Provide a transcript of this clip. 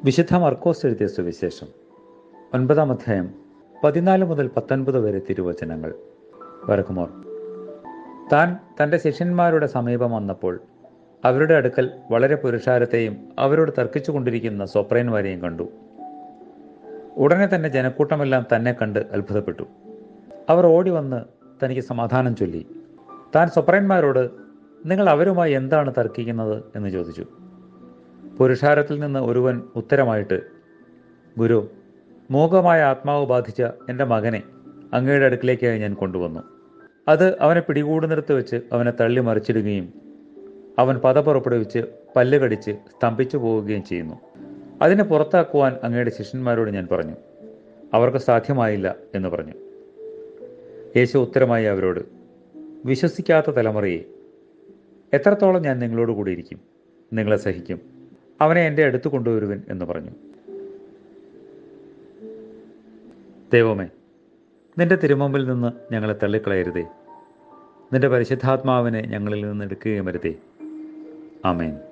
വിശുദ്ധ മർക്കോസ് എഴുതിയ സുവിശേഷം 9-ാം അധ്യായം 14 മുതൽ 19 വരെ തിരുവചനങ്ങൾ. വരക്കുമോർ താൻ തൻ്റെ ശിഷ്യന്മാരുടെ സമീപം വന്നപ്പോൾ അവരുടെ അടുക്കൽ വളരെ പുരുഷാരത്തെയും അവരോട് തർക്കിച്ചുകൊണ്ടിരിക്കുന്ന സ്വപ്രയന്മാരെയും കണ്ടു. ഉടനെ തന്നെ ജനക്കൂട്ടമെല്ലാം തന്നെ കണ്ട് അത്ഭുതപ്പെട്ടു. അവർ ഓടി വന്ന് തനിക്ക് സമാധാനം ചൊല്ലി. താൻ സ്വപ്രയന്മാരോട്, നിങ്ങൾ അവരുമായി എന്താണ് തർക്കിക്കുന്നത് എന്ന് ചോദിച്ചു. പുരുഷാരത്തിൽ നിന്ന് ഒരുവൻ ഉത്തരമായിട്ട്, ഗുരു, മൂകമായ ആത്മാവ് ബാധിച്ച എൻ്റെ മകനെ അങ്ങയുടെ അടുക്കിലേക്കായി ഞാൻ കൊണ്ടുവന്നു. അത് അവനെ പിടികൂടുന്നിടത്ത് വെച്ച് അവനെ തള്ളി മറിച്ചിടുകയും അവൻ പത പുറപ്പെടുവിച്ച് പല്ല് കടിച്ച് സ്തംഭിച്ചു പോവുകയും ചെയ്യുന്നു. അതിനെ പുറത്താക്കുവാൻ അങ്ങയുടെ ശിഷ്യന്മാരോട് ഞാൻ പറഞ്ഞു. അവർക്ക് സാധ്യമായില്ല എന്ന് പറഞ്ഞു. യേശു ഉത്തരമായി അവരോട്, വിശ്വസിക്കാത്ത തലമുറയെ, എത്രത്തോളം ഞാൻ നിങ്ങളോട് കൂടി ഇരിക്കും? നിങ്ങളെ സഹിക്കും. അവനെ എൻ്റെ അടുത്ത് കൊണ്ടുവരുവൻ എന്ന് പറഞ്ഞു. ദൈവമേ, നിന്റെ തിരുമുമ്പിൽ നിന്ന് ഞങ്ങളെ തള്ളിക്കളയരുതേ. നിന്റെ പരിശുദ്ധാത്മാവിനെ ഞങ്ങളിൽ നിന്ന് എടുക്കുകയും വരുതേ. ആമേൻ.